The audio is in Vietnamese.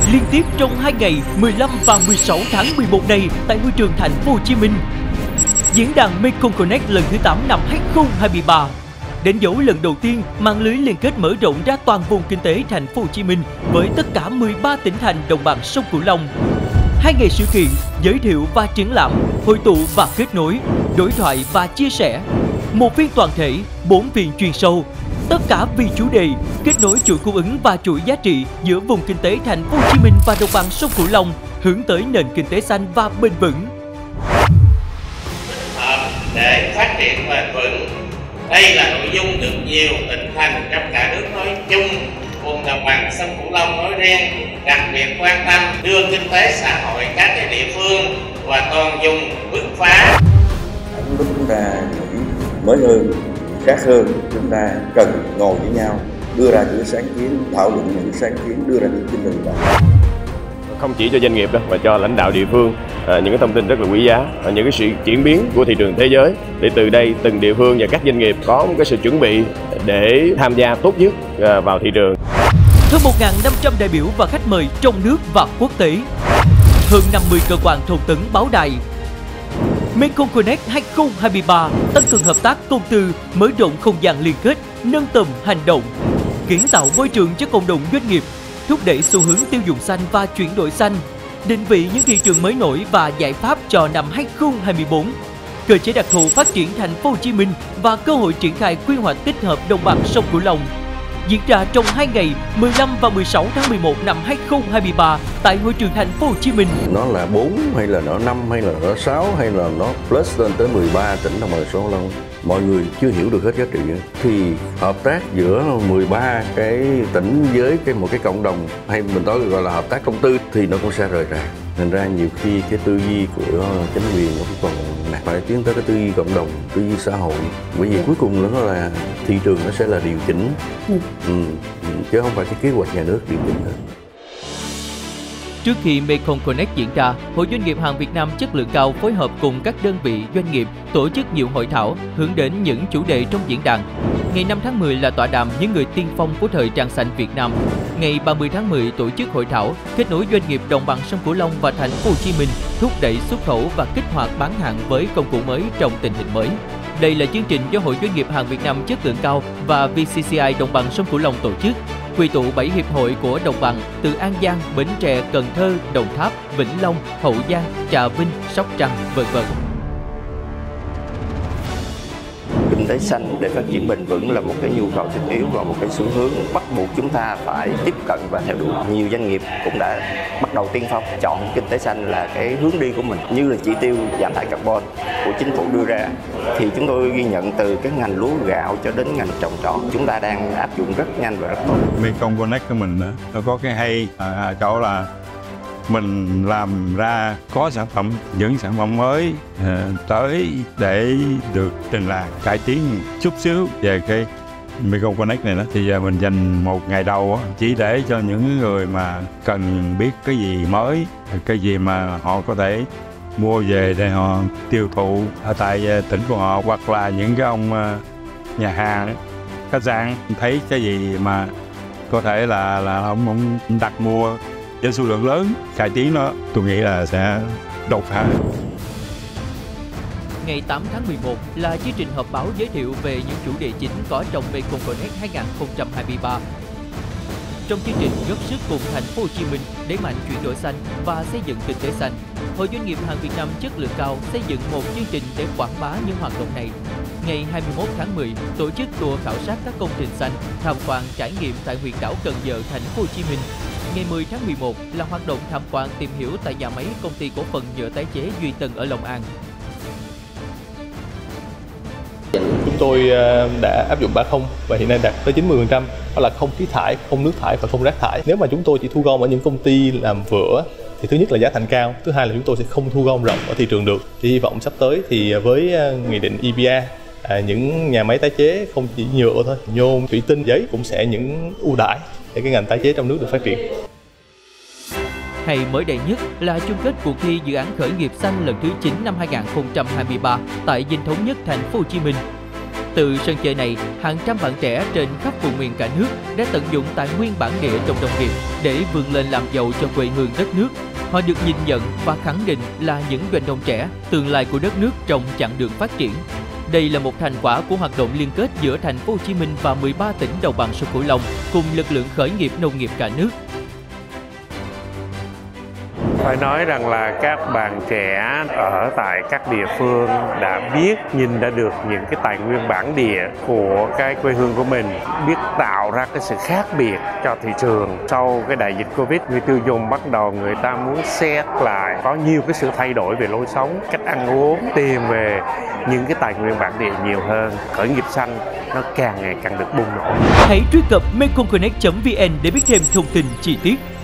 liên tiếp trong 2 ngày 15 và 16 tháng 11 này tại hội trường Thành phố Hồ Chí Minh. Diễn đàn Mekong Connect lần thứ 8 năm 2023 đánh dấu lần đầu tiên mạng lưới liên kết mở rộng ra toàn vùng kinh tế Thành phố Hồ Chí Minh với tất cả 13 tỉnh thành đồng bằng sông Cửu Long. 2 ngày sự kiện giới thiệu và triển lãm, hội tụ và kết nối, đối thoại và chia sẻ. Một phiên toàn thể, 4 phiên chuyên sâu. Tất cả vì chủ đề kết nối chuỗi cung ứng và chuỗi giá trị giữa vùng kinh tế Thành phố Hồ Chí Minh và đồng bằng sông Cửu Long hướng tới nền kinh tế xanh và bền vững. Để phát triển bền vững, đây là nội dung được nhiều tỉnh thành trong cả nước nói chung, vùng đồng bằng sông Cửu Long nói riêng đặc biệt quan tâm, đưa kinh tế xã hội các cái địa phương và toàn vùng bứt phá. Lúc chúng ta nghĩ mới hơn, khác hơn, chúng ta cần ngồi với nhau, đưa ra những sáng kiến, thảo luận những sáng kiến, đưa ra những tinh thần đó. Không chỉ cho doanh nghiệp đâu mà cho lãnh đạo địa phương những cái thông tin rất là quý giá, những cái sự chuyển biến của thị trường thế giới, để từ đây từng địa phương và các doanh nghiệp có một cái sự chuẩn bị để tham gia tốt nhất vào thị trường. Hơn 1.500 đại biểu và khách mời trong nước và quốc tế, hơn 50 cơ quan thông tấn báo đài. Mekong Connect 2023 tăng cường hợp tác công tư, mở rộng không gian liên kết, nâng tầm hành động, kiến tạo môi trường cho cộng đồng doanh nghiệp, thúc đẩy xu hướng tiêu dùng xanh và chuyển đổi xanh, định vị những thị trường mới nổi và giải pháp cho năm 2024, cơ chế đặc thù phát triển Thành phố Hồ Chí Minh và cơ hội triển khai quy hoạch tích hợp đồng bằng sông Cửu Long, diễn ra trong 2 ngày 15 và 16 tháng 11 năm 2023 tại hội trường Thành phố Hồ Chí Minh. Nó là 4 hay là nó 5 hay là nó 6 hay là nó plus lên tới 13 tỉnh đồng bằng sông Cửu Long, mọi người chưa hiểu được hết giá trị thì hợp tác giữa 13 cái tỉnh với một cái cộng đồng, hay mình nói gọi là hợp tác công tư, thì nó cũng sẽ rời rạc. Thành ra nhiều khi cái tư duy của chính quyền nó cũng còn nặng, phải tiến tới cái tư duy cộng đồng, tư duy xã hội, bởi vì cuối cùng nó là thị trường, nó sẽ là điều chỉnh, chứ không phải cái kế hoạch nhà nước điều chỉnh hết. Trước khi Mekong Connect diễn ra, Hội Doanh nghiệp hàng Việt Nam chất lượng cao phối hợp cùng các đơn vị doanh nghiệp tổ chức nhiều hội thảo hướng đến những chủ đề trong diễn đàn. Ngày 5 tháng 10 là tọa đàm những người tiên phong của thời trang xanh Việt Nam. Ngày 30 tháng 10 tổ chức hội thảo kết nối doanh nghiệp đồng bằng sông Cửu Long và Thành phố Hồ Chí Minh, thúc đẩy xuất khẩu và kích hoạt bán hàng với công cụ mới trong tình hình mới. Đây là chương trình do Hội Doanh nghiệp hàng Việt Nam chất lượng cao và VCCI đồng bằng sông Cửu Long tổ chức, quy tụ 7 hiệp hội của đồng bằng từ An Giang, Bến Tre, Cần Thơ, Đồng Tháp, Vĩnh Long, Hậu Giang, Trà Vinh, Sóc Trăng, v.v. Kinh tế xanh để phát triển bền vững là một cái nhu cầu thiết yếu và một cái xu hướng bắt buộc chúng ta phải tiếp cận và theo đuổi. Nhiều doanh nghiệp cũng đã bắt đầu tiên phong chọn kinh tế xanh là cái hướng đi của mình, như là chỉ tiêu giảm thải carbon của chính phủ đưa ra. Thì chúng tôi ghi nhận từ cái ngành lúa gạo cho đến ngành trồng trọt, chúng ta đang áp dụng rất nhanh và rất tốt. Mekong Connect của mình nó có cái hay chỗ là mình làm ra có sản phẩm, những sản phẩm mới tới để được trình làng, cải tiến chút xíu về cái Mekong Connect này đó. Thì giờ mình dành một ngày đầu chỉ để cho những người mà cần biết cái gì mới, cái gì mà họ có thể mua về để họ tiêu thụ ở tại tỉnh của họ, hoặc là những cái ông nhà hàng, khách sạn thấy cái gì mà có thể là ông đặt mua với số lượng lớn, cải tiến nó, tôi nghĩ là sẽ đột phá. Ngày 8 tháng 11 là chương trình họp báo giới thiệu về những chủ đề chính có trong Mekong Connect 2023. Trong chương trình góp sức cùng Thành phố Hồ Chí Minh đẩy mạnh chuyển đổi xanh và xây dựng kinh tế xanh, Hội Doanh nghiệp hàng Việt Nam chất lượng cao xây dựng một chương trình để quảng bá những hoạt động này. Ngày 21 tháng 10, tổ chức tour khảo sát các công trình xanh, tham quan trải nghiệm tại huyện đảo Cần Giờ, Thành phố Hồ Chí Minh. Ngày 10 tháng 11 là hoạt động tham quan tìm hiểu tại nhà máy công ty cổ phần nhựa tái chế Duy Tân ở Long An. Chúng tôi đã áp dụng 3 và hiện nay đạt tới 90%, đó là không khí thải, không nước thải và không rác thải. Nếu mà chúng tôi chỉ thu gom ở những công ty làm vữa thì thứ nhất là giá thành cao, thứ hai là chúng tôi sẽ không thu gom rộng ở thị trường được. Thì hy vọng sắp tới thì với nghị định EPA, những nhà máy tái chế không chỉ nhựa thôi, nhôm, thủy tinh, giấy cũng sẽ những ưu đãi để cái ngành tái chế trong nước được phát triển. Hay mới đây nhất là chung kết cuộc thi dự án khởi nghiệp xanh lần thứ 9 năm 2023 tại Dinh Thống Nhất, Thành phố Hồ Chí Minh. Từ sân chơi này, hàng trăm bạn trẻ trên khắp vùng miền cả nước đã tận dụng tài nguyên bản địa trồng nông nghiệp để vươn lên làm giàu cho quê hương đất nước. Họ được nhìn nhận và khẳng định là những doanh nông trẻ, tương lai của đất nước trong chặng đường phát triển. Đây là một thành quả của hoạt động liên kết giữa thành phố Hồ Chí Minh và 13 tỉnh đồng bằng sông Cửu Long cùng lực lượng khởi nghiệp nông nghiệp cả nước. Phải nói rằng là các bạn trẻ ở tại các địa phương đã biết nhìn ra được những cái tài nguyên bản địa của cái quê hương của mình, biết tạo ra cái sự khác biệt cho thị trường. Sau cái đại dịch Covid, người tiêu dùng bắt đầu người ta muốn xét lại, có nhiều cái sự thay đổi về lối sống, cách ăn uống, tìm về những cái tài nguyên bản địa nhiều hơn. Khởi nghiệp xanh nó càng ngày càng được bùng nổ. Hãy truy cập meconconnect.vn để biết thêm thông tin chi tiết.